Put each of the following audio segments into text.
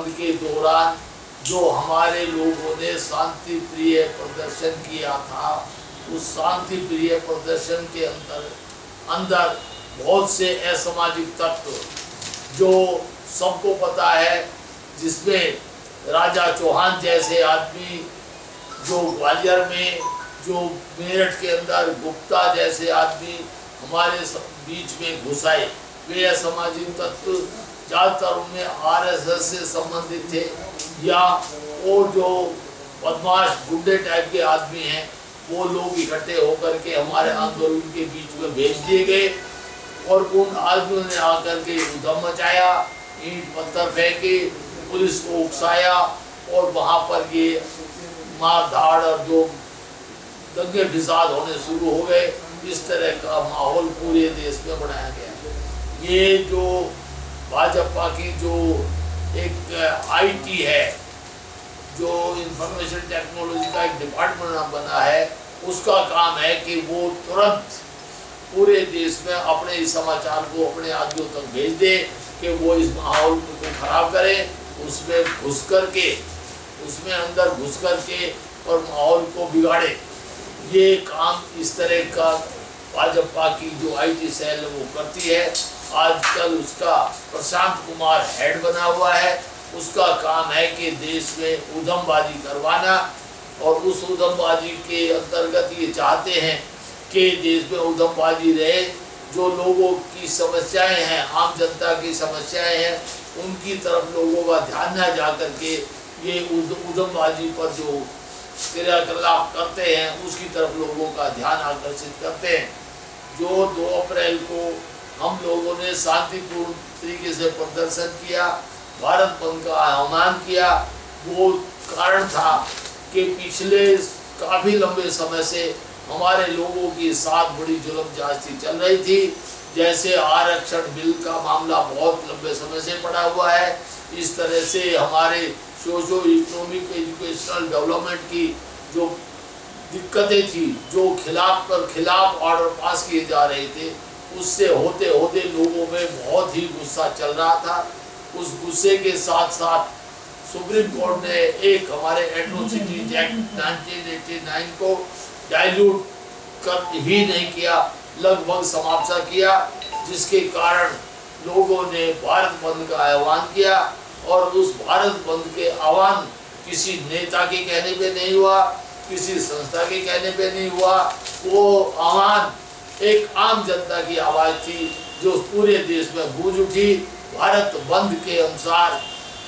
बंद के दौरान जो हमारे लोगों ने शांति प्रिय प्रदर्शन किया था, उस शांति प्रिय प्रदर्शन के अंदर बहुत से असामाजिक तत्व, जो सबको पता है, जिसमें राजा चौहान जैसे आदमी, जो ग्वालियर में, जो मेरठ के अंदर गुप्ता जैसे आदमी हमारे बीच में घुस आए, वे असामाजिक तत्व ज़्यादातर उनमें आरएसएस से संबंधित थे, या वो जो बदमाश गुंडे टाइप के आदमी हैं, वो लोग इकट्ठे होकर के हमारे आंदोलन के बीच में भेज दिए गए और उन आदमियों ने आकर के उधम मचाया, ईंट पत्थर फेंके, पुलिस को उकसाया और वहाँ पर ये मार धाड़ और जो दंगे फिसाद होने शुरू हो गए। इस तरह का माहौल पूरे देश में बनाया गया। ये जो भाजपा की जो एक आईटी है, जो इंफॉर्मेशन टेक्नोलॉजी का एक डिपार्टमेंट बना है, उसका काम है कि वो तुरंत पूरे देश में अपने इस समाचार को अपने आदमियों तक भेज दे कि वो इस माहौल को खराब करें, उसमें अंदर घुस करके और माहौल को बिगाड़े। ये काम इस तरह का भाजपा की जो आईटी सेल है वो करती है। आजकल उसका प्रशांत कुमार हेड बना हुआ है। उसका काम है कि देश में उधमबाजी करवाना, और उस उधमबाजी के अंतर्गत ये चाहते हैं कि देश में उधमबाजी रहे। जो लोगों की समस्याएं हैं, आम जनता की समस्याएं हैं, उनकी तरफ लोगों का ध्यान न जा करके ये उधमबाजी पर जो क्रियाकलाप करते हैं उसकी तरफ लोगों का ध्यान आकर्षित करते हैं। जो 2 अप्रैल को हम लोगों ने शांतिपूर्ण तरीके से प्रदर्शन किया, भारत बंद का आह्वान किया, वो कारण था कि पिछले काफ़ी लंबे समय से हमारे लोगों की साथ बड़ी जुल्म ज्यादती चल रही थी। जैसे आरक्षण बिल का मामला बहुत लंबे समय से पड़ा हुआ है, इस तरह से हमारे सोशो इकोनॉमिक एजुकेशनल डेवलपमेंट की जो दिक्कतें थी, जो खिलाफ ऑर्डर पास किए जा रहे थे, उससे होते होते लोगों में बहुत ही गुस्सा चल रहा था। उस गुस्से के साथ साथ सुप्रीम कोर्ट ने एक हमारे एट्रोसिटीज एक्ट 1989 को डाइल्यूट कर ही नहीं किया, लगभग समाप्त किया, जिसके कारण लोगों ने भारत बंद का आह्वान किया। और उस भारत बंद के आह्वान किसी नेता के कहने पे नहीं हुआ, किसी संस्था के कहने पे नहीं हुआ, वो आह्वान एक आम जनता की आवाज़ थी जो पूरे देश में गूंज उठी। भारत बंद के अनुसार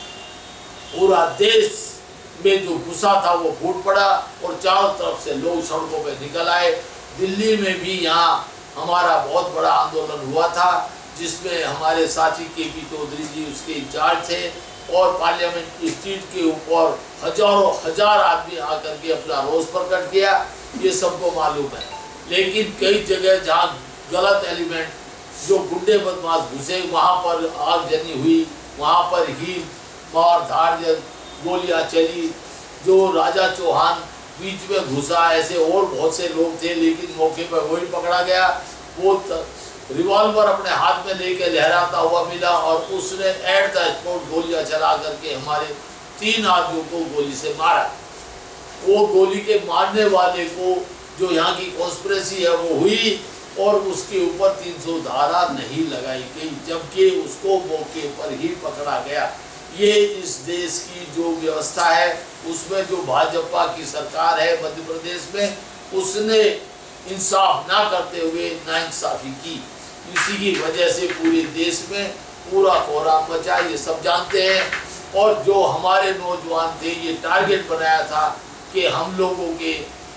पूरा देश में जो गुस्सा था वो फूट पड़ा और चारों तरफ से लोग सड़कों पे निकल आए। दिल्ली में भी यहाँ हमारा बहुत बड़ा आंदोलन हुआ था, जिसमें हमारे साथी केपी चौधरी जी उसके इंचार्ज थे, और पार्लियामेंट स्ट्रीट के ऊपर हजारों हजार आदमी आकर के अपना रोष प्रकट किया, ये सबको मालूम है। लेकिन कई जगह जहाँ गलत एलिमेंट जो गुंडे बदमाश घुसे, वहाँ पर आगजनी हुई, वहाँ पर ही मार धाड़ गोलियां चली। जो राजा चौहान बीच में घुसा, ऐसे और बहुत से लोग थे, लेकिन मौके पर वही पकड़ा गया। वो रिवॉल्वर अपने हाथ में लेके लहराता हुआ मिला और उसने एट द स्पॉट गोलियां चला करके हमारे 3 आदमियों को गोली से मारा। वो गोली के मारने वाले को जो यहाँ की कॉन्स्पिरेसी है वो हुई और उसके ऊपर 300 धारा नहीं लगाई गई, जबकि उसको मौके पर ही पकड़ा गया। ये इस देश की जो व्यवस्था है, उसमें जो भाजपा की सरकार है मध्य प्रदेश में, उसने इंसाफ ना करते हुए नाइंसाफी की। इसी की वजह से पूरे देश में पूरा कोहराम मचा, ये सब जानते हैं। और जो हमारे नौजवान थे, ये टारगेट बनाया था कि हम लोगों के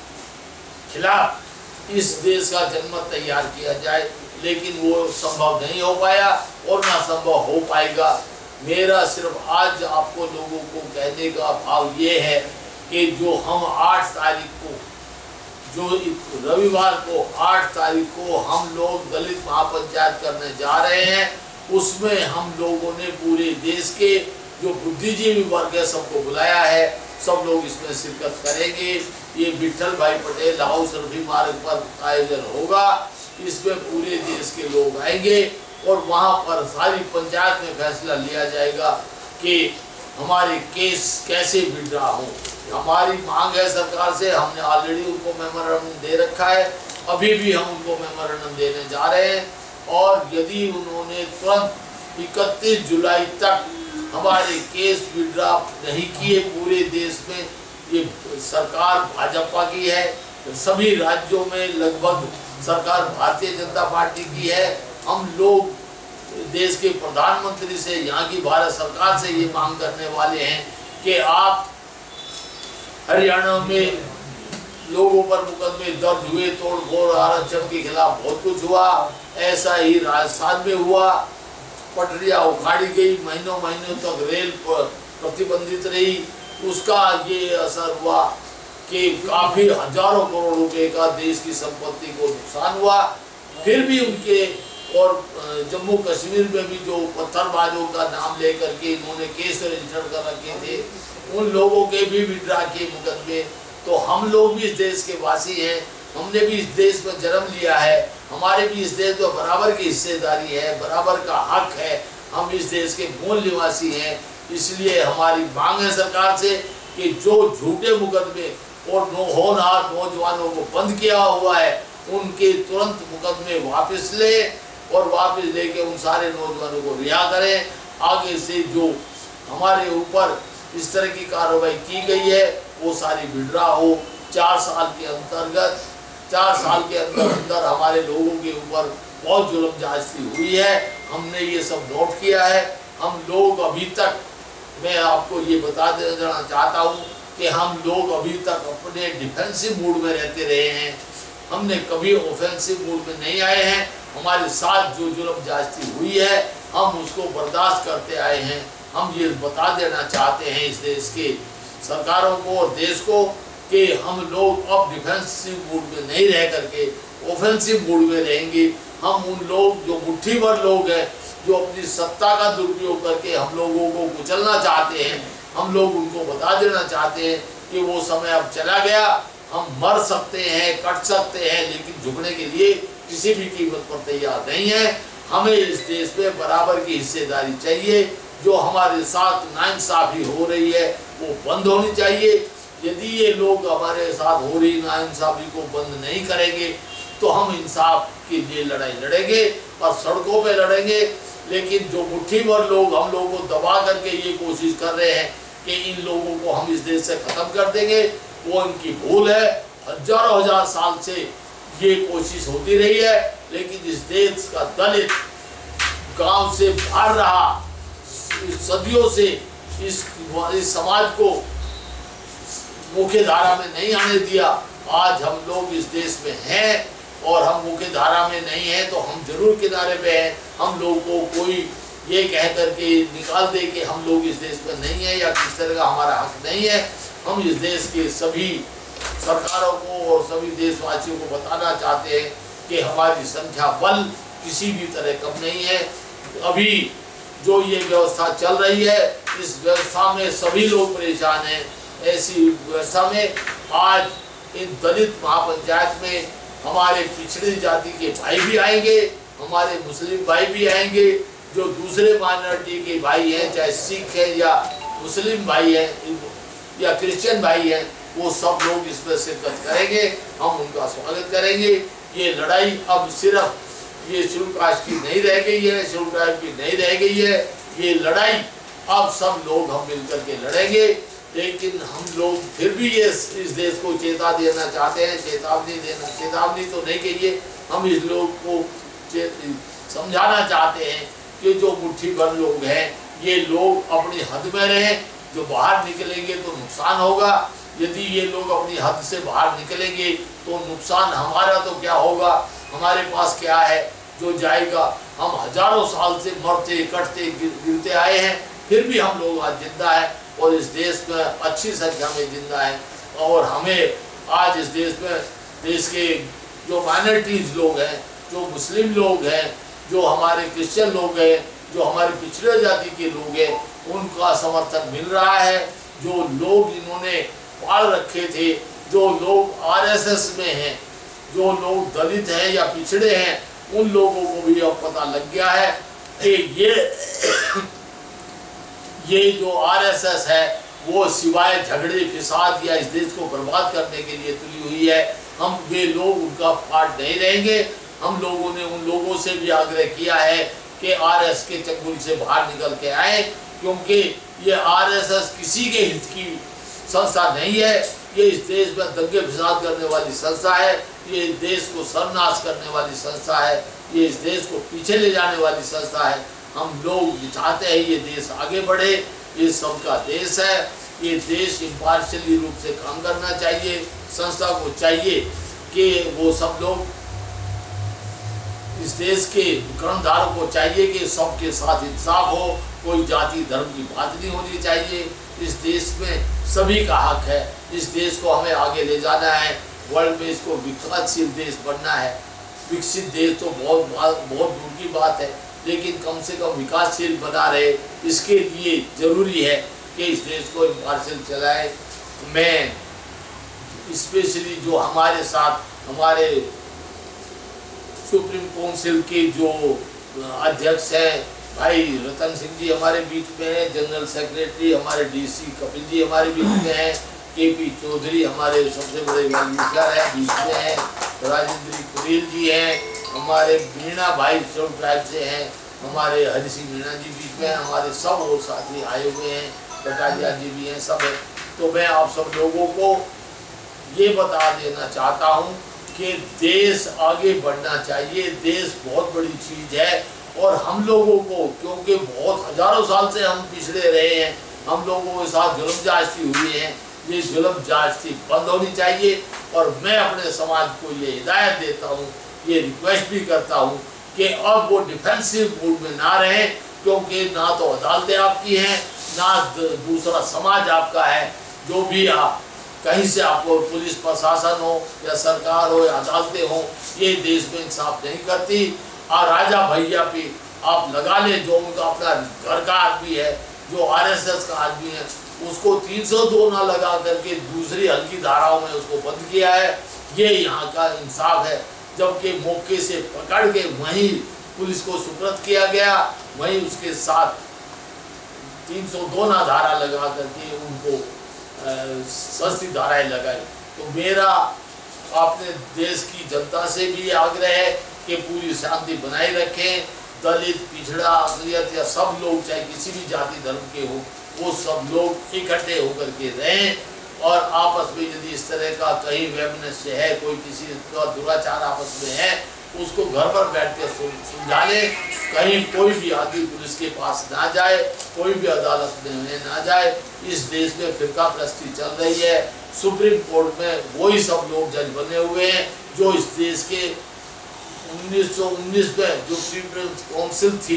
खिलाफ इस देश का जनमत तैयार किया जाए, लेकिन वो संभव नहीं हो पाया और ना संभव हो पाएगा। मेरा सिर्फ आज आपको लोगों को कहने का भाव ये है कि जो हम 8 तारीख को, जो रविवार को 8 तारीख को हम लोग दलित महापंचायत करने जा रहे हैं, उसमें हम लोगों ने पूरे देश के जो बुद्धिजीवी वर्ग है सबको बुलाया है। सब लोग इसमें शिरकत करेंगे। ये विठल भाई पटेल हाउस रफी मार्ग पर आयोजन होगा, इसमें पूरे देश के लोग आएंगे और वहाँ पर सारी पंचायत में फैसला लिया जाएगा कि हमारे केस कैसे विड्रॉ हो। हमारी मांग है सरकार से, हमने ऑलरेडी उनको मेमोरेंडम दे रखा है, अभी भी हम उनको मेमोरेंडम देने जा रहे हैं। और यदि उन्होंने तुरंत 31 जुलाई तक हमारे केस विड्रॉ नहीं किए पूरे देश में, ये सरकार भाजपा की है, सभी राज्यों में लगभग सरकार भारतीय जनता पार्टी की है। हम लोग देश के प्रधानमंत्री से, यहाँ की भारत सरकार से ये मांग करने वाले हैं कि आप हरियाणा में लोगों पर मुकदमे दर्ज हुए, तोड़ फोड़ आरक्षण के खिलाफ बहुत कुछ हुआ, ऐसा ही राजस्थान में हुआ, पटरियां उखाड़ी गई, महीनों महीनों तक रेल प्रतिबंधित रही, उसका ये असर हुआ कि काफी हजारों करोड़ रुपए का देश की संपत्ति को नुकसान हुआ। फिर भी उनके और जम्मू कश्मीर में भी जो पत्थरबाजों का नाम लेकर के इन्होंने केस रजिस्टर कर रखे थे, उन लोगों के भी विड्रॉ किए मुकदमे। तो हम लोग भी इस देश के वासी हैं, हमने भी इस देश में जन्म लिया है, हमारे भी इस देश में बराबर की हिस्सेदारी है, बराबर का हक है, हम इस देश के मूल निवासी हैं। इसलिए हमारी मांग है सरकार से कि जो झूठे मुकदमे और होनहार नौजवानों को बंद किया हुआ है, उनके तुरंत मुकदमे वापस ले और वापस लेके उन सारे नौजवानों को रिहा करें। आगे से जो हमारे ऊपर इस तरह की कार्रवाई की गई है वो सारी विड्रॉ हो। 4 साल के अंतर्गत 4 साल के अंदर हमारे लोगों के ऊपर बहुत जुल्म ज्यादती हुई है, हमने ये सब नोट किया है। हम लोग अभी तक, मैं आपको ये बता देना चाहता हूँ कि हम लोग अभी तक अपने डिफेंसिव मूड में रहते रहे हैं, हमने कभी ऑफेंसिव मूड में नहीं आए हैं। हमारे साथ जो जुल्म ज्यादती हुई है हम उसको बर्दाश्त करते आए हैं। हम ये बता देना चाहते हैं इस देश के सरकारों को और देश को कि हम लोग अब डिफेंसिव मूड में नहीं रह करके ऑफेंसिव मूड में रहेंगे। हम उन लोग जो मुट्ठी भर लोग हैं जो अपनी सत्ता का दुरुपयोग करके हम लोगों को कुचलना चाहते हैं, हम लोग उनको बता देना चाहते हैं कि वो समय अब चला गया। हम मर सकते हैं, कट सकते हैं, लेकिन झुकने के लिए किसी भी कीमत पर तैयार नहीं है। हमें इस देश में बराबर की हिस्सेदारी चाहिए। जो हमारे साथ नाइंसाफी हो रही है वो बंद होनी चाहिए। यदि ये लोग हमारे साथ हो रही नाइंसाफी को बंद नहीं करेंगे तो हम इंसाफ के लिए लड़ाई लड़ेंगे और सड़कों पे लड़ेंगे। लेकिन जो मुट्ठी भर लोग हम लोगों को दबा करके ये कोशिश कर रहे हैं कि इन लोगों को हम इस देश से खत्म कर देंगे, वो इनकी भूल है। हजारों हजार साल से ये कोशिश होती रही है, लेकिन इस देश का दलित गांव से बाहर रहा, सदियों से इस समाज को मुख्य धारा में नहीं आने दिया। आज हम लोग इस देश में हैं और हम मुख्य धारा में नहीं हैं तो हम जरूर किनारे पे हैं। हम लोग को कोई ये कह करके निकाल दे कि हम लोग इस देश में नहीं है या किस तरह का हमारा हक नहीं है। हम इस देश के सभी सरकारों को और सभी देशवासियों को बताना चाहते हैं कि हमारी संख्या बल किसी भी तरह कम नहीं है। अभी जो ये व्यवस्था चल रही है, इस व्यवस्था में सभी लोग परेशान हैं। ऐसी व्यवस्था में आज इन दलित महापंचायत में हमारे पिछड़ी जाति के भाई भी आएंगे, हमारे मुस्लिम भाई भी आएंगे, जो दूसरे माइनॉरिटी के भाई हैं, चाहे सिख है या मुस्लिम भाई हैं या क्रिश्चियन भाई हैं, वो सब लोग इसमें शिरकत करेंगे। हम उनका स्वागत करेंगे। ये लड़ाई अब सिर्फ ये शेड्यूल कास्ट की नहीं रह गई है, शेड्यूल ट्राइब की नहीं रह गई है। ये लड़ाई अब सब लोग हम मिलकर के लड़ेंगे। लेकिन हम लोग फिर भी ये इस देश को चेता देना चाहते हैं, चेतावनी तो नहीं कहिए, हम इस लोग को समझाना चाहते हैं कि जो मुट्ठी भर लोग हैं ये लोग अपनी हद में रहें। जो बाहर निकलेंगे तो नुकसान होगा। यदि ये लोग अपनी हद से बाहर निकलेंगे तो नुकसान हमारा तो क्या होगा, हमारे पास क्या है जो जाएगा। हम हजारों साल से मरते कटते गिरते आए हैं, फिर भी हम लोग आज जिंदा हैं और इस देश में अच्छी संख्या में जिंदा हैं। और हमें आज इस देश में देश के जो माइनॉरिटीज लोग हैं, जो मुस्लिम लोग हैं, जो हमारे क्रिश्चियन लोग हैं, जो हमारे पिछड़े जाति के लोग हैं, उनका समर्थन मिल रहा है। जो लोग इन्होंने पाल रखे थे, जो लोग आरएसएस में हैं, जो लोग दलित हैं या पिछड़े हैं, उन लोगों को भी अब पता लग गया है कि ये जो आरएसएस है वो सिवाय झगड़े फिसाद या इस देश को बर्बाद करने के लिए तुली हुई है। हम वे लोग उनका पार्ट नहीं रहेंगे। हम लोगों ने उन लोगों से भी आग्रह किया है कि आरएसएस के चंगुल से बाहर निकल के आए, क्योंकि ये आरएसएस किसी के हित की संस्था नहीं है। ये इस देश में दंगे फसाद करने वाली संस्था है, ये इस देश को सर्वनाश करने वाली संस्था है, ये इस देश को पीछे ले जाने वाली संस्था है। हम लोग चाहते हैं ये देश आगे बढ़े, ये सबका देश है। ये देश इम्पार्शियली रूप से काम करना चाहिए। संस्था को चाहिए कि वो सब लोग, इस देश के कर्णधारों को चाहिए कि सबके साथ इंसाफ हो, कोई जाति धर्म की बात नहीं होनी चाहिए। इस देश में सभी का हक है। इस देश को हमें आगे ले जाना है, वर्ल्ड में इसको विकासशील देश बनना है। विकसित देश तो बहुत दूर की बात है, लेकिन कम से कम विकासशील बना रहे, इसके लिए ज़रूरी है कि इस देश को इम्पार्शियल चलाए। मैं स्पेशली जो हमारे साथ हमारे सुप्रीम काउंसिल के जो अध्यक्ष हैं भाई रतन सिंह जी हमारे बीच में हैं, जनरल सेक्रेटरी हमारे डीसी कपिल जी हमारे बीच में हैं, केपी चौधरी हमारे सबसे बड़े वैल्यूकर हैं बीच में हैं, राजेंद्र कुरेल जी हैं, हमारे मीणा भाई चौड़ ट्राइब से हैं, हमारे हरि सिंह मीणा जी बीच में हैं, हमारे सब और साथी आए हुए हैं, प्रकाश जी भी हैं, सब है। तो मैं आप सब लोगों को ये बता देना चाहता हूँ कि देश आगे बढ़ना चाहिए। देश बहुत बड़ी चीज़ है और हम लोगों को, क्योंकि बहुत हजारों साल से हम पिछड़े रहे हैं, हम लोगों के साथ जुल्म ज्यादती हुई है, ये जुल्म ज्यादती बंद होनी चाहिए। और मैं अपने समाज को ये हिदायत देता हूँ, ये रिक्वेस्ट भी करता हूँ कि अब वो डिफेंसिव मूड में ना रहें, क्योंकि ना तो अदालतें आपकी हैं, ना दूसरा समाज आपका है। जो भी आप कहीं से आपको पुलिस प्रशासन हो या सरकार हो या अदालतें हो, ये देश में इंसाफ नहीं करती। और राजा भैया पे आप लगा लें, जो उनका अपना घर का आदमी है, जो आरएसएस का आदमी है, उसको 302 ना लगा करके दूसरी हल्की धाराओं में उसको बंद किया है। ये यहाँ का इंसाफ है। जबकि मौके से पकड़ के वहीं पुलिस को सुपुर्द किया गया, वहीं उसके साथ 302 ना धारा लगा करके उनको सस्ती धाराएं लगाई। तो मेरा अपने देश की जनता से भी आग्रह है कि पूरी शांति बनाए रखें। दलित, पिछड़ा, अक़लियत या सब लोग, चाहे किसी भी जाति धर्म के हो, वो सब लोग इकट्ठे होकर के रहें। और आपस में यदि इस तरह का कहीं वैमनस्य है, कोई किसी का दुराचार आपस में है, उसको घर पर बैठ के सुलझा ले। कहीं कोई भी आदमी पुलिस के पास ना जाए, कोई भी अदालत में ना जाए। इस देश में फिरका परस्ती चल रही है। सुप्रीम कोर्ट में वही सब लोग जज बने हुए हैं जो इस देश के 1919 में जो पीपल्स काउंसिल थी,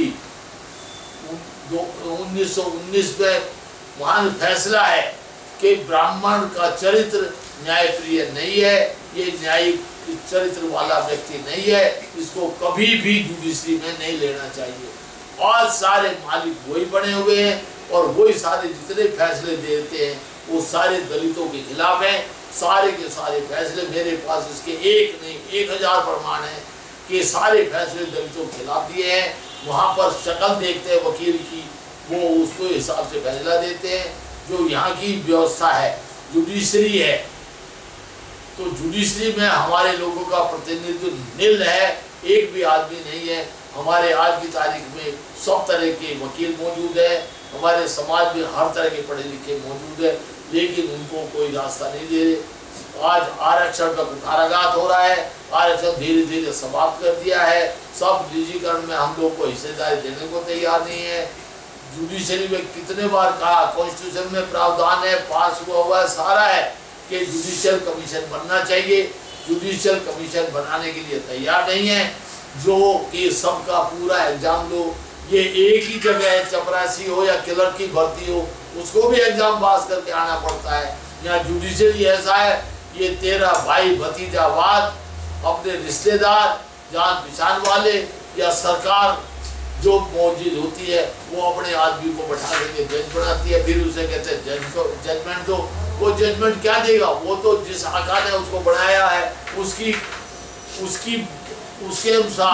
1919 में वहाँ फैसला है कि ब्राह्मण का चरित्र न्यायप्रिय नहीं है, ये न्यायिक चरित्र वाला व्यक्ति नहीं है, इसको कभी भी जुडिशरी में नहीं लेना चाहिए। और सारे मालिक वही बने हुए हैं और वही सारे जितने फैसले देते हैं वो सारे दलितों के खिलाफ हैं। सारे के सारे फैसले, मेरे पास इसके एक नहीं 1000 प्रमाण है कि सारे फैसले दलितों के खिलाफ दिए हैं। वहाँ पर शक्ल देखते हैं वकील की, वो उसको हिसाब से फैसला देते हैं। जो यहाँ की व्यवस्था है, जुडिशरी है, तो जुडिशरी में हमारे लोगों का प्रतिनिधित्व नील है, एक भी आदमी नहीं है। हमारे आज की तारीख में सब तरह के वकील मौजूद है, हमारे समाज में हर तरह के पढ़े लिखे मौजूद है, लेकिन उनको कोई रास्ता नहीं दे रहे। आज आरक्षण का कुठाराघात हो रहा है, आरक्षण धीरे धीरे समाप्त कर दिया है। सब निजीकरण में हम लोग को हिस्सेदारी देने को तैयार नहीं है। जुडिशरी में कितने बार कहा, कॉन्स्टिट्यूशन में प्रावधान है, पास हुआ है, सारा है कि जुडिशियल कमीशन बनना चाहिए। जुडिशियल कमीशन बनाने के लिए तैयार नहीं है, जो कि सबका पूरा एग्जाम लो। ये एक ही जगह है, चपरासी हो या क्लर्क की भर्ती हो, उसको भी एग्जाम पास करके आना पड़ता है। यहाँ जुडिशियरी ऐसा है, ये तेरा भाई भतीजावाद, अपने रिश्तेदार, जान पहचान वाले या सरकार जो मौजूद होती है, वो अपने आदमी को बैठा करके जज बनाती है, फिर उसे कहते हैं जज को जजमेंट दो। वो जजमेंट क्या देगा? वो तो जिस आका ने उसको बनाया है उसके अनुसार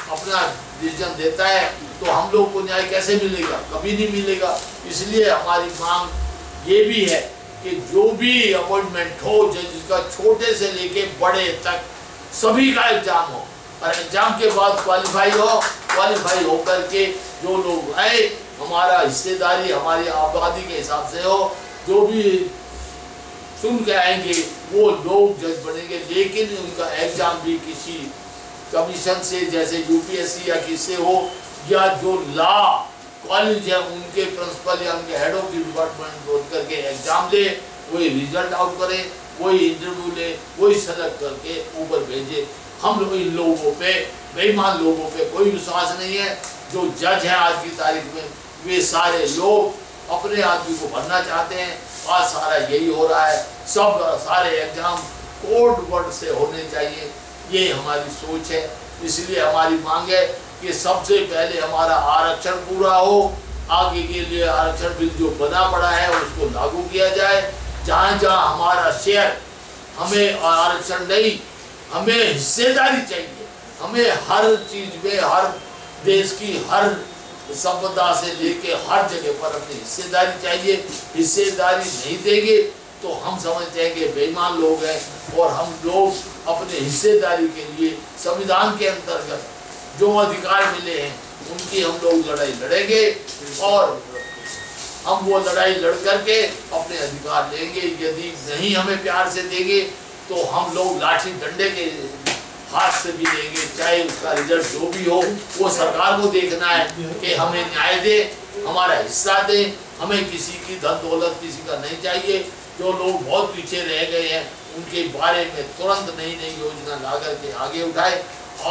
अपना डिसीजन देता है तो हम लोग को न्याय कैसे मिलेगा? कभी नहीं मिलेगा। इसलिए हमारी मांग ये भी है कि जो भी अपॉइंटमेंट हो, जज का छोटे से लेके बड़े तक सभी का एग्जाम हो, और एग्जाम के बाद क्वालिफाई होकर के जो लोग आए, हमारा हिस्सेदारी हमारी आबादी के हिसाब से हो, जो भी सुन के आएंगे वो लोग जज बनेंगे। लेकिन उनका एग्जाम भी किसी कमीशन से, जैसे यूपीएससी या किससे हो, या जो लॉ कॉलेज है उनके प्रिंसिपल या उनके हेड ऑफ डिपार्टमेंट बोल करके एग्जाम ले, वही रिजल्ट आउट करे, वही इंटरव्यू ले, वही सेलेक्ट करके ऊपर भेजे। हम लोग इन लोगों पे, बेईमान लोगों पे कोई विश्वास नहीं है। जो जज हैं आज की तारीख में, वे सारे लोग अपने आदमी को भरना चाहते हैं। आज सारा यही हो रहा है, सब सारे एग्जाम कोड वर्ड से होने चाहिए, ये हमारी सोच है। इसलिए हमारी मांग है कि सबसे पहले हमारा आरक्षण पूरा हो, आगे के लिए आरक्षण बिल जो बना पड़ा है उसको लागू किया जाए। जहाँ जहाँ हमारा शेयर, हमें आरक्षण नहीं, हमें हिस्सेदारी चाहिए। हमें हर चीज में, हर देश की हर संपदा से लेके हर जगह पर अपनी हिस्सेदारी चाहिए। हिस्सेदारी नहीं देंगे तो हम समझते हैं कि बेईमान लोग हैं, और हम लोग अपने हिस्सेदारी के लिए संविधान के अंतर्गत जो अधिकार मिले हैं उनकी हम लोग लड़ाई लड़ेंगे, और हम वो लड़ाई लड़ करके अपने अधिकार लेंगे। यदि नहीं हमें प्यार से देंगे तो हम लोग लाठी डंडे के हाथ से भी लेंगे, चाहे उसका रिजल्ट जो भी हो। वो सरकार को देखना है कि हमें न्याय दे, हमारा हिस्सा दे। हमें किसी की धन दौलत किसी का नहीं चाहिए। जो लोग बहुत पीछे रह गए हैं उनके बारे में तुरंत नई नई योजना ला करके आगे उठाए।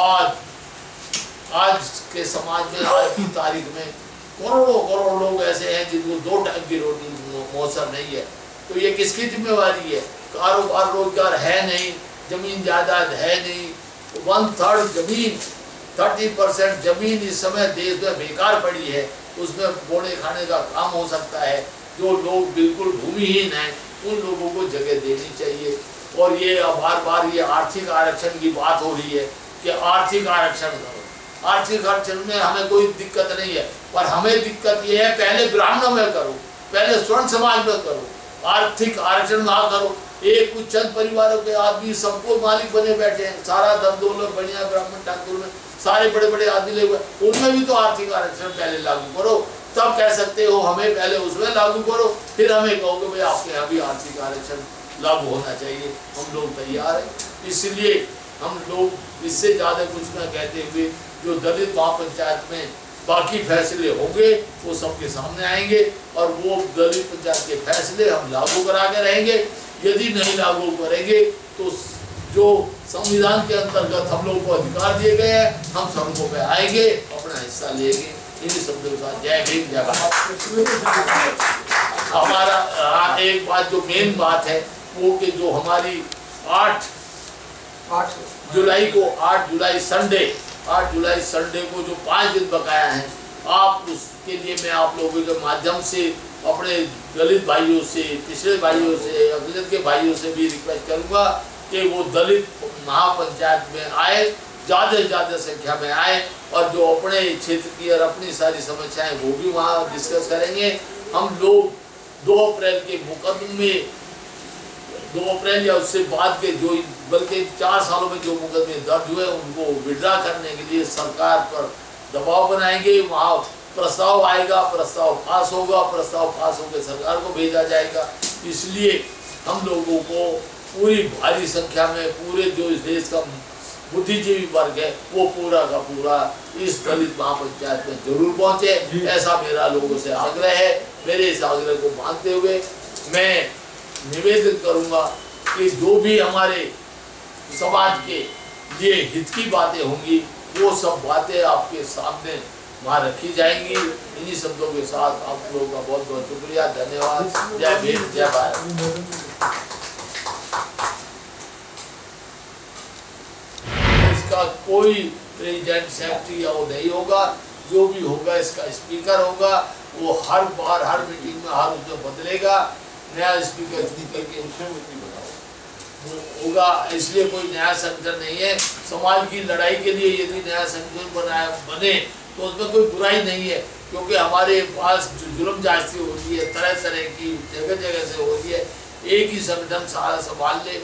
आज के समाज में, आज की तारीख में करोड़ों लोग ऐसे हैं जिनको 2 टाइम की रोटी मौसम नहीं है। तो ये किसकी जिम्मेवारी है? कारोबार रोजगार है नहीं, जमीन जायदाद है नहीं, 1/3 जमीन, 30% जमीन इस समय देश में बेकार पड़ी है, उसमें बोने खाने का काम हो सकता है। जो लोग बिल्कुल भूमिहीन हैं उन लोगों को जगह देनी चाहिए। और ये बार बार ये आर्थिक आरक्षण की बात हो रही है कि आर्थिक आरक्षण करो। आर्थिक आरक्षण में हमें कोई दिक्कत नहीं है, पर हमें दिक्कत ये है पहले ब्राह्मणों में करो, पहले स्वर्ण समाज में करो, आर्थिक आरक्षण ना करो। एक कुछ चंद परिवारों के आदमी सबको मालिक बने बैठे हैं, सारा धन दौलत बढ़िया ब्राह्मण ठाकुर में सारे बड़े बड़े आदमी ले हुए, उनमें भी तो आर्थिक आरक्षण पहले लागू करो, तब कह सकते हो हमें पहले उसमें लागू करो, फिर हमें कहोगे भाई आपके यहाँ भी आर्थिक आरक्षण लागू होना चाहिए। हम लोग तैयार हैं। इसलिए हम लोग इससे ज़्यादा कुछ न कहते हुए जो दलित महापंचायत में बाकी फैसले होंगे वो सबके सामने आएंगे, और वो दलित पंचायत के फैसले हम लागू करा के रहेंगे। यदि नहीं लागू करेंगे तो जो संविधान के अंतर्गत हम लोगों को अधिकार दिए गए हैं, हम सड़कों पे आएंगे, अपना हिस्सा लेंगे। इन्हीं शब्दों के साथ जय भीम जय भारत। हमारा एक बात जो मेन बात है वो कि जो हमारी 8 जुलाई को 8 जुलाई संडे को जो 5 दिन बकाया है, आप उसके लिए मैं आप लोगों के माध्यम से अपने दलित भाइयों से, पिछड़े भाइयों से, अगलित के भाइयों से भी रिक्वेस्ट करूंगा कि वो दलित महापंचायत में आए, ज़्यादा से ज़्यादा संख्या में आए, और जो अपने क्षेत्र की और अपनी सारी समस्याएं वो भी वहाँ डिस्कस करेंगे। हम लोग 2 अप्रैल के मुकदमे, 2 अप्रैल या उससे बाद के जो, बल्कि 4 सालों में जो मुकदमे दर्ज हुए उनको विड्रा करने के लिए सरकार पर दबाव बनाएंगे। वहाँ प्रस्ताव आएगा, प्रस्ताव पास होगा, प्रस्ताव पास होकर सरकार को भेजा जाएगा। इसलिए हम लोगों को पूरी भारी संख्या में, पूरे जो इस देश का बुद्धिजीवी वर्ग है वो पूरा का पूरा इस दलित महापंचायत में जरूर पहुंचे, ऐसा मेरा लोगों से आग्रह है। मेरे इस आग्रह को मानते हुए मैं निवेदन करूंगा कि जो भी हमारे समाज के लिए हित की बातें होंगी वो सब बातें आपके सामने वहाँ रखी जाएंगी। इन्हीं शब्दों के साथ आप लोगों का बहुत बहुत शुक्रिया, धन्यवाद। जय भीम जय भारत। इसका कोई प्रेसिडेंट सेक्रेटरी या वो नहीं होगा, जो भी होगा इसका स्पीकर होगा। वो हर बार हर मीटिंग में हर उसमें बदलेगा, नया स्पीकर होगा, इसलिए कोई नया संगठन नहीं है। समाज की लड़ाई के लिए यदि नया संगठन बने तो उसमें कोई बुराई नहीं है, क्योंकि हमारे पास जो जुल्म जास्ती हो रही है, तरह तरह की जगह जगह से हो रही है, एक ही संगठन सारा संभाल ले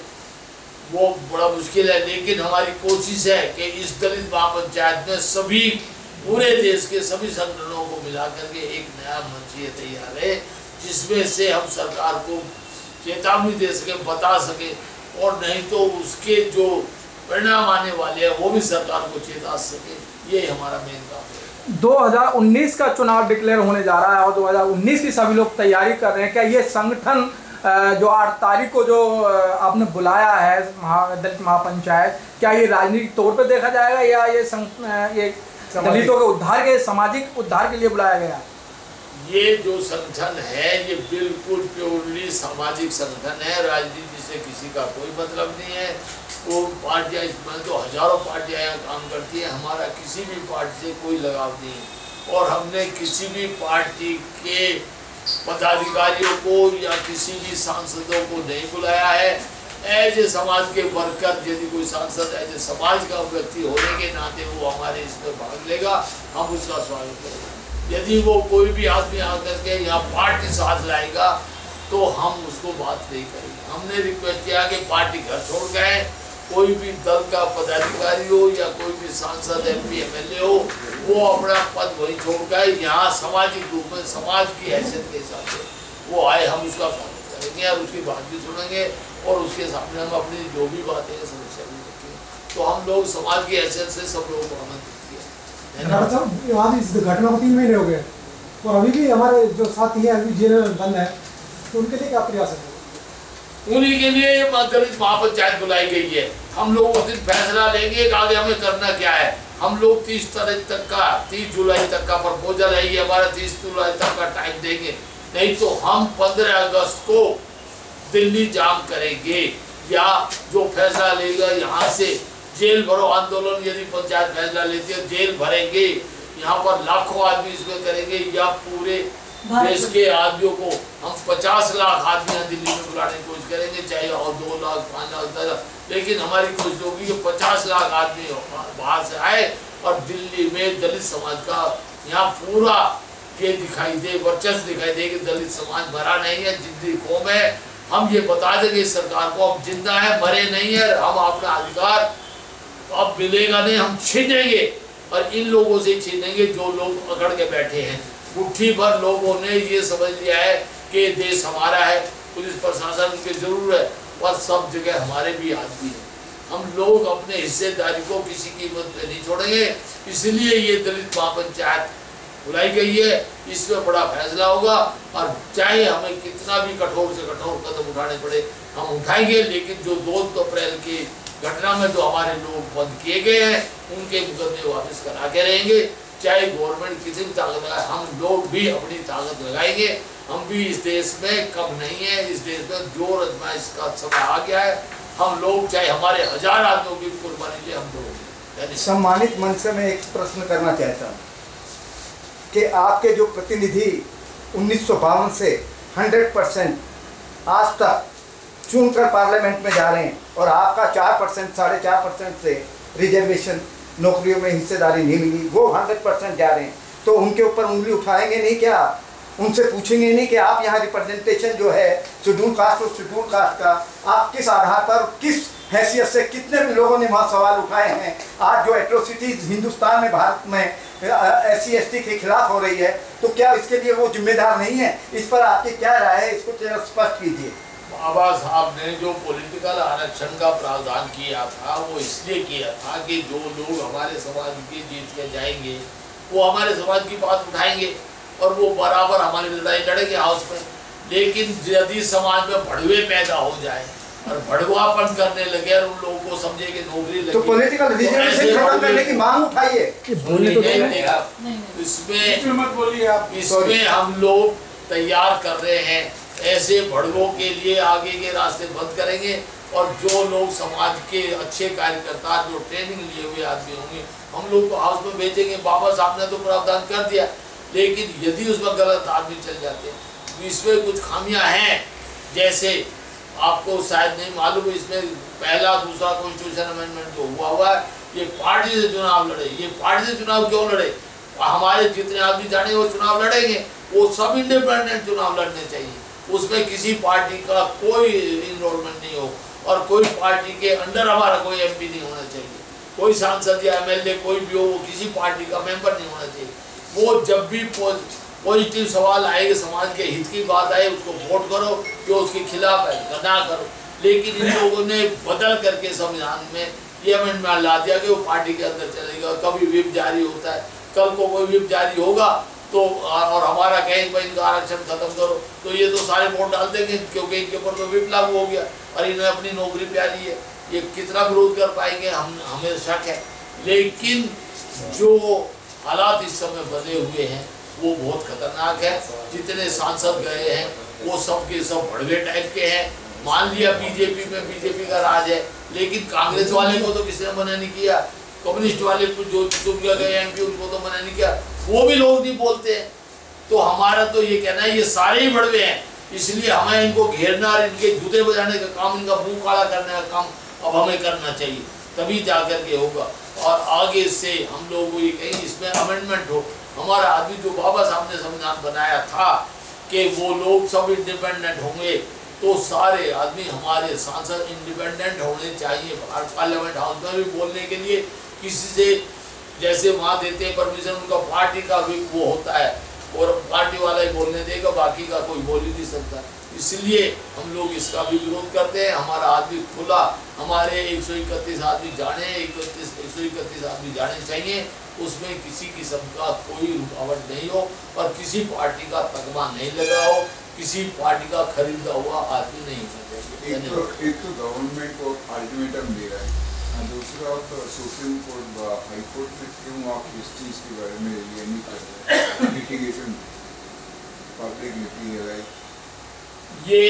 वो बड़ा मुश्किल है। लेकिन हमारी कोशिश है कि इस दलित महापंचायत में सभी पूरे देश के सभी संगठनों को मिला करके एक नया मंच ये तैयार है, जिसमें से हम सरकार को चेतावनी दे सके, बता सके, और नहीं तो उसके जो परिणाम आने वाले हैं वो भी सरकार को चेता सके। ये हमारा मेन काम है। 2019 का चुनाव डिक्लेयर होने जा रहा है और 2019 की सभी लोग तैयारी कर रहे हैं। क्या ये संगठन जो 8 तारीख को जो आपने बुलाया है दलित महापंचायत, क्या ये राजनीतिक तौर पे देखा जाएगा या ये दलितों के उद्धार के सामाजिक उद्धार के लिए बुलाया गया? ये जो संगठन है ये बिल्कुल प्योरली सामाजिक संगठन है, राजनीति से किसी का कोई मतलब नहीं है। वो पार्टियाँ, इसमें तो हजारों पार्टियाँ यहाँ काम करती हैं, हमारा किसी भी पार्टी से कोई लगाव नहीं है। और हमने किसी भी पार्टी के पदाधिकारियों को या किसी भी सांसदों को नहीं बुलाया है। एज ए समाज के वर्कर, यदि कोई सांसद एज ए समाज का व्यक्ति होने के नाते वो हमारे इसमें भाग लेगा, हम उसका स्वागत करेंगे। यदि वो कोई भी आदमी आकर के यहाँ पार्टी साथ लाएगा तो हम उसको बात नहीं करेंगे। हमने रिक्वेस्ट किया कि पार्टी घर छोड़ गए, कोई भी दल का पदाधिकारी हो या कोई भी सांसद MP MLA हो, वो अपना पद वही छोड़ गए, यहाँ सामाजिक रूप में समाज की हैसियत के हिसाब से वो आए, हम उसका स्वागत करेंगे और उसकी बात भी सुनेंगे और उसके सामने हम अपनी जो भी बातें हैं समस्या भी रखेंगे। तो हम लोग समाज की हैसियत से सब लोगों को आमंत्रित किया। आज इस घटना को 3 महीने हो गए और अभी भी हमारे जो साथी हैं अभी जेल में बंद है, तो उनके लिए क्या प्रयास है? उन्हीं के लिए दलित महापंचायत बुलाई गई है। हम लोग उस दिन फैसला लेंगे कि आगे हमें करना क्या है। हम लोग 30 जुलाई तक का प्रपोजल है, ये हमारा 30 जुलाई तक का टाइम देंगे, नहीं तो हम 15 अगस्त को दिल्ली जाम करेंगे या जो फैसला लेगा यहाँ से जेल भरो आंदोलन, यदि पंचायत फैसला लेती है जेल भरेंगे, यहाँ पर लाखों आदमी इसमें करेंगे, या पूरे देश के आदमियों को हम 50 लाख आदमी दिल्ली में बुलाने की कोशिश करेंगे, चाहे और 2 लाख 5 लाख 10 लाख, लेकिन हमारी कोशिश होगी कि 50 लाख आदमी बाहर से आए और दिल्ली में दलित समाज का यहाँ पूरा ये दिखाई दे, वर्चस्व दिखाई दे कि दलित समाज मरा नहीं है, जिंदी कौम है। हम ये बता देंगे सरकार को हम जिंदा है, मरे नहीं है, हम अपना अधिकार अब मिलेगा नहीं, हम छीनेंगे और इन लोगों से छीनेंगे जो लोग पकड़ के बैठे हैं। मुट्ठी भर लोगों ने ये समझ लिया है कि देश हमारा है, पुलिस प्रशासन की जरूर है, पर सब जगह हमारे भी आदमी हैं। हम लोग अपने हिस्सेदारी को किसी कीमत पे नहीं छोड़ेंगे, इसलिए ये दलित महापंचायत बुलाई गई है। इसमें बड़ा फैसला होगा और चाहे हमें कितना भी कठोर से कठोर कदम उठाने पड़े हम उठाएंगे, लेकिन जो 2 अप्रैल की घटना में जो हमारे लोग बंद किए गए हैं उनके मुकदमे वापस करा के रहेंगे, चाहे गवर्नमेंट किसी भी ताकत लगाए, हम लोग भी अपनी ताकत लगाएंगे। हम भी इस देश में कम नहीं है, इस देश में जोर आजमाइश का समय आ गया है। हम लोग चाहे हमारे 1000 आदमियों की कुर्बानी ले, हम लोग। सम्मानित मंच से मैं एक प्रश्न करना चाहता हूँ कि आपके जो प्रतिनिधि 1952 से 100% आज तक चुनकर पार्लियामेंट में जा रहे हैं और आपका 4% 4.5% से रिजर्वेशन नौकरियों में हिस्सेदारी नहीं मिली, वो 100% जा रहे हैं, तो उनके ऊपर उंगली उठाएंगे नहीं क्या? उनसे पूछेंगे नहीं कि आप यहाँ रिप्रेजेंटेशन जो है शेड्यूल कास्ट और शेड्यूल कास्ट का आप किस आधार पर, किस हैसियत से, कितने लोगों ने वहाँ सवाल उठाए हैं? आज जो एट्रोसिटीज हिंदुस्तान में, भारत में SC ST के खिलाफ हो रही है, तो क्या इसके लिए वो जिम्मेदार नहीं है? इस पर आपकी क्या राय है, इसको जरा स्पष्ट कीजिए। बाबा साहब ने जो पॉलिटिकल आरक्षण का प्रावधान किया था वो इसलिए किया था कि जो लोग हमारे समाज के जीत के जाएंगे वो हमारे समाज की बात उठाएंगे और वो बराबर हमारी लड़ाई लड़ेंगे हाउस में। लेकिन यदि समाज में भड़वे पैदा हो जाए और भड़वापन करने लगे और उन लोगों को समझे कि नौकरी लगी, तो पॉलिटिकल रिजर्वेशन खत्म करने की मांग उठाइए। इसमें हम लोग तैयार कर रहे हैं, ऐसे भड़वों के लिए आगे के रास्ते बंद करेंगे और जो लोग समाज के अच्छे कार्यकर्ता जो ट्रेनिंग लिए हुए आदमी होंगे हम लोग तो हाउस में भेजेंगे। बाबा साहब ने तो प्रावधान कर दिया, लेकिन यदि उसमें गलत आदमी चल जाते हैं, इसमें कुछ खामियां हैं, जैसे आपको शायद नहीं मालूम, इसमें पहला दूसरा कॉन्स्टिट्यूशन अमेंडमेंट जो हुआ है, ये पार्टी से चुनाव लड़े। ये पार्टी से चुनाव क्यों लड़े? हमारे जितने आदमी जाने वो चुनाव लड़ेंगे, वो सब इंडिपेंडेंट चुनाव लड़ने चाहिए, उसमें किसी पार्टी का कोई इन्वॉल्वमेंट नहीं हो, और कोई पार्टी के अंडर हमारा कोई MP नहीं होना चाहिए, कोई सांसद या MLA कोई भी हो, वो किसी पार्टी का मेंबर नहीं होना चाहिए। वो जब भी पॉजिटिव सवाल आएगा, समाज के हित की बात आए, उसको वोट करो, जो उसके खिलाफ है ना करो। लेकिन इन लोगों ने बदल करके संविधान में ये अमेंडमेंट ला दिया कि वो पार्टी के अंदर चलेगा। कभी व्हिप जारी होता है, कल को कोई व्हिप जारी होगा तो और हमारा कहें भाई इनका आरक्षण खत्म करो, तो ये तो सारे वोट डाल देंगे, क्योंकि इनके ऊपर तो व्हिप लागू हो गया और इन्हें अपनी नौकरी प्यारी है। ये कितना विरोध कर पाएंगे, हमें शक है। लेकिन जो हालात इस समय बने हुए हैं वो बहुत खतरनाक है। जितने सांसद गए हैं वो सब के सब भड़वे टाइप के हैं। मान लिया बीजेपी में बीजेपी का राज है, लेकिन कांग्रेस वाले को तो किसी ने मना नहीं किया, कम्युनिस्ट वाले को जो चुन गए MP उनको तो मना नहीं किया, वो भी लोग नहीं बोलते हैं। तो हमारा तो ये कहना है ये सारे ही भड़वे हैं, इसलिए हमें इनको घेरना और इनके जूते बजाने का काम, इनका मुंह काला करने का काम अब हमें करना चाहिए, तभी जाकर के होगा। और आगे से हम लोग को ये कहीं इसमें अमेंडमेंट हो। हमारा आदमी जो बाबा साहब ने संविधान बनाया था कि वो लोग सब इंडिपेंडेंट होंगे, तो सारे आदमी हमारे सांसद इंडिपेंडेंट होने चाहिए। पार्लियामेंट हाउस में भी बोलने के लिए किसी से जैसे वहाँ देते हैं परमिशन, उनका पार्टी का भी वो होता है और पार्टी वाला ही बोलने देगा, बाकी का कोई बोल ही नहीं सकता। इसलिए हम लोग इसका भी विरोध करते हैं। हमारा आदमी खुला, हमारे 131 आदमी जाने, 131 आदमी जाने चाहिए, उसमें किसी किस्म का कोई रुकावट नहीं हो और किसी पार्टी का तगमा नहीं लगा हो, किसी पार्टी का खरीदा हुआ आदमी नहीं होना चाहिए। एक तो गवर्नमेंट को अल्टीमेटम दे रहा है, दूसरा तो सुप्रीम कोर्ट हाई कोर्ट में क्यों आप इस चीज़ के बारे में ये नहीं कर रहे? लिटिगेशन पब्लिक लिटिगेशन, ये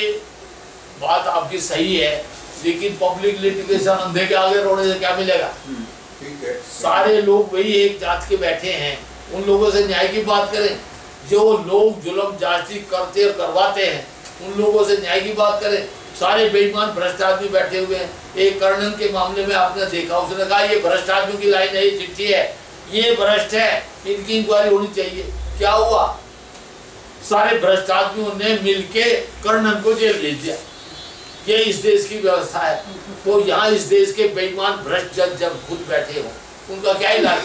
बात आपकी सही है, लेकिन पब्लिक लिटिगेशन अंधे के आगे रोने से क्या मिलेगा? ठीक है, सारे लोग वही एक जात के बैठे हैं, उन लोगों से न्याय की बात करें। जो लोग जुल्म जाति करते और करवाते हैं उन लोगों से न्याय की बात करें। सारे बेईमान भ्रष्ट आदमी बैठे हुए हैं। एक कर्नल के मामले में आपने देखा, उसने कहा ये भ्रष्ट आदमियों की लाइन है, ये चिट्ठी है, ये भ्रष्ट है, इनकी इंक्वायरी होनी चाहिए। क्या हुआ? सारे भ्रष्ट आदमियों ने मिलके कर्नल को जेल भेज दिया। ये इस देश की व्यवस्था है। तो यहाँ इस देश के बेईमान भ्रष्ट जज जब खुद बैठे हो, उनका क्या इलाज?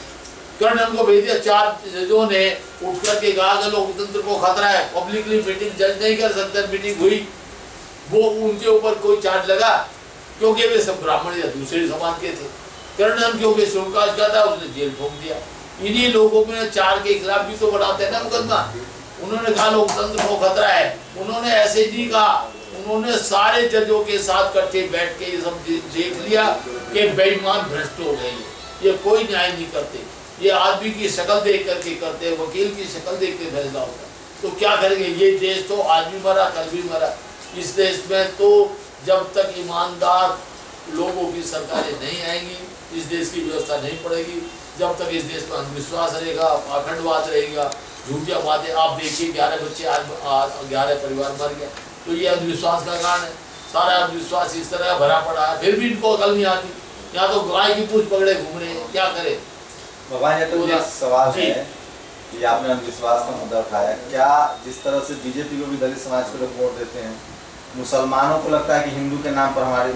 कर्नल को भेज दिया। 4 जजों ने उठ करके कहा कि लोकतंत्र को खतरा है, पब्लिकली मीटिंग जज नहीं कर सकते। मीटिंग हुई, वो उनके ऊपर कोई चार्ज लगा क्योंकि वे सब ब्राह्मण या दूसरे समाज के थे। कर्नल क्योंकि शुल्काज का था, उसने जेल ठोक दिया। इन्हीं लोगों में 4 के खिलाफ भी तो बढ़ाते हैं ना मुकदमा। उन्होंने कहा लोकतंत्र को खतरा है, उन्होंने ऐसे नहीं कहा, उन्होंने सारे जजों के साथ इकट्ठे बैठ के ये सब देख लिया कि बेईमान भ्रष्ट हो गए, ये कोई न्याय नहीं करते, ये आदमी की शक्ल देख करके करते हैं, वकील की शक्ल देख के फैसला होता है। तो क्या करेंगे? ये देश तो आज भी मरा, कल भी मरा। इस देश में तो जब तक ईमानदार लोगों की सरकारें नहीं आएंगी, इस देश की व्यवस्था नहीं पड़ेगी। जब तक इस देश में अंधविश्वास रहेगा, पाखंडवाद रहेगा, झूठिया बातें। आप देखिए 11 बच्चे आज 11 परिवार मर गया, तो ये अंधविश्वास का कारण है। सारा अंधविश्वास इस तरह भरा पड़ा है, फिर भी इनको अकल नहीं आती। यहाँ तो गाय की पूंछ पकड़े घूम रहे हैं, क्या करें? भगवान, ये तो ये सवाल है कि आपने अंधविश्वास का मुद्दा उठाया। क्या जिस तरह से बीजेपी को भी दलित समाज के लोग वोट देते हैं, मुसलमानों को लगता है कि हिंदू के नाम पर हमारे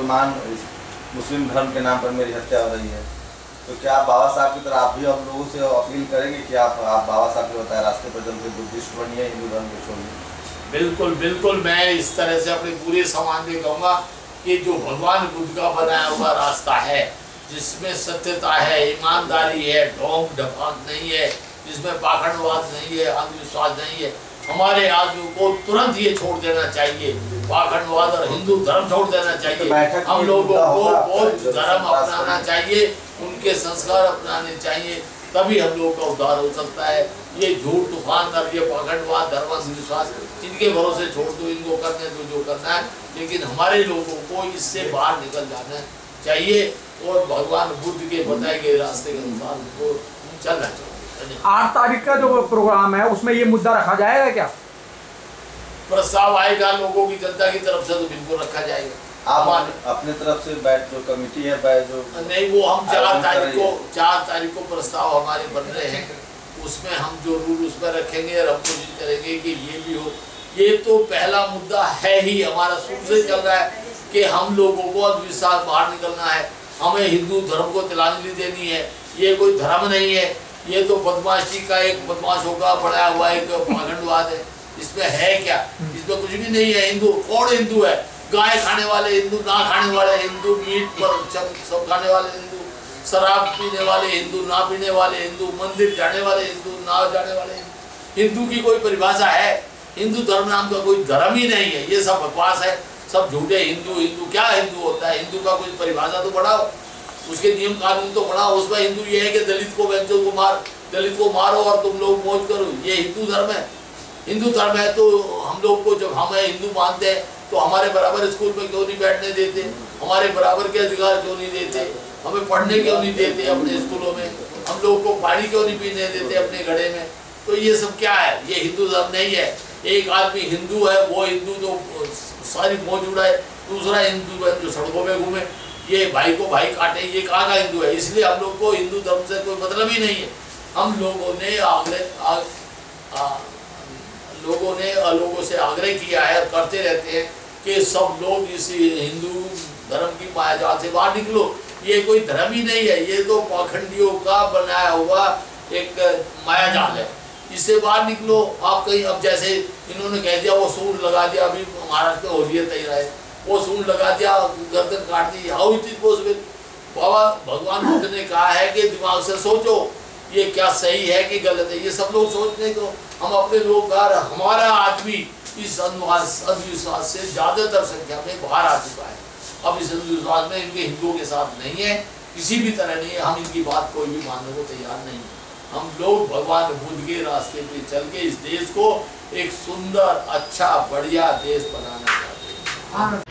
मुस्लिम धर्म के नाम पर मेरी हत्या हो रही है, तो क्या आप बाबा साहब की तरह आप भी अब लोगों से अपील करेंगे कि आप बाबा साहब के बताए रास्ते पर चलते बुद्धिस्ट बनिए, हिंदू धर्म को छोड़िए? बिल्कुल बिल्कुल, मैं इस तरह से अपने पूरे समाज में कहूँगा कि जो भगवान बुद्ध का बनाया हुआ रास्ता है, जिसमें सत्यता है, ईमानदारी है, ढोंग ढपाक नहीं है, जिसमें पाखंडवाद नहीं है, अंधविश्वास नहीं है, हमारे आदमियों को तुरंत ये छोड़ देना चाहिए। पाखंडवाद और हिंदू धर्म छोड़ देना चाहिए। हम लोगों को बौद्ध धर्म अपनाना चाहिए, उनके संस्कार अपनाने चाहिए, तभी हम लोगों का उद्धार हो सकता है। ये झूठ तूफान और ये पाखंडवाद, धर्म अंधविश्वास, इनके भरोसे छोड़ दो, इनको करने दो जो करना है, लेकिन हमारे लोगों को इससे बाहर निकल जाना चाहिए और भगवान बुद्ध के बताए गए रास्ते के अनुसार उनको चलना चाहिए। 8 तारीख का जो प्रोग्राम है उसमें ये मुद्दा रखा जाएगा क्या? प्रस्ताव आएगा लोगों की, जनता की तरफ से, तो बिल्कुल रखा जाएगा। आप अपने तरफ से बैठ जो कमेटी है जो नहीं, वो हम 4 तारीख को प्रस्ताव हमारे बन रहे हैं, उसमें हम जो रूल उसमें रखेंगे और हम कोशिश करेंगे कि ये भी हो। ये तो पहला मुद्दा है ही, हमारा शुरू से चल रहा है कि हम लोगों को अंधविश्वास बाहर निकलना है, हमें हिंदू धर्म को तिलांजलि देनी है। ये कोई धर्म नहीं है, ये तो बदमाशी का एक बदमाशों का बढ़ाया हुआ एक पाखंडवाद है। इसमें है क्या? इसमें कुछ भी नहीं है। हिंदू कौन हिंदू है? गाय खाने वाले हिंदू, ना खाने वाले हिंदू, मीट पर सब खाने वाले हिंदू, शराब पीने वाले हिंदू, ना पीने वाले हिंदू, मंदिर जाने वाले हिंदू, ना जाने वाले हिंदू। हिंदू की कोई परिभाषा है? हिंदू धर्म नाम का कोई धर्म ही नहीं है। ये सब बकवास है, सब झूठे हिंदू। हिंदू क्या हिंदू होता है? हिंदू का कोई परिभाषा तो बढ़ाओ, उसके नियम कानून तो बढ़ाओ। उसमें हिंदू ये है कि दलित को मारो और तुम लोग मौज करो, ये हिंदू धर्म है? हिंदू धर्म है तो हम लोग को, जब हमें हिंदू मानते हैं तो हमारे बराबर स्कूल में क्यों नहीं बैठने देते? हमारे बराबर के अधिकार क्यों नहीं देते? हमें पढ़ने क्यों नहीं देते अपने स्कूलों में? हम लोग को पानी क्यों नहीं पीने देते अपने घड़े में? तो ये सब क्या है? ये हिंदू धर्म नहीं है। एक आदमी हिंदू है, वो हिंदू जो सारी मौज उड़ाए, दूसरा हिंदू है जो सड़कों में घूमे, ये भाई को भाई काटे, ये कहाँ का हिंदू है? इसलिए हम लोग को हिंदू धर्म से कोई मतलब ही नहीं है। हम लोगों ने लोगों से आग्रह किया है और करते रहते हैं कि सब लोग इस हिंदू धर्म की मायाजाल से बाहर निकलो। ये कोई धर्म ही नहीं है, ये तो पाखंडियों का बनाया हुआ एक मायाजाल है। इससे बाहर निकलो आप कहीं। अब जैसे इन्होंने कह दिया, वो सूंड लगा दिया, अभी महाराष्ट्र में हो रही है तैयारी, वो सूंड लगा दिया, गर्दन काट दी। How it is possible? Baba भगवान बुद्ध ने कहा है कि दिमाग से सोचो, ये क्या सही है कि गलत है। ये सब लोग सोचने को, हम अपने लोग, हमारा आदमी इस अंधविश्वास से ज़्यादातर संख्या में बाहर आ चुका है। अब इस अंधविश्वास में इनके हिंदुओं के साथ नहीं है, किसी भी तरह नहीं है। हम इनकी बात कोई भी मानने को तैयार नहीं है। हम लोग भगवान बुद्ध के रास्ते पे चल के इस देश को एक सुंदर, अच्छा, बढ़िया देश बनाना चाहते हैं।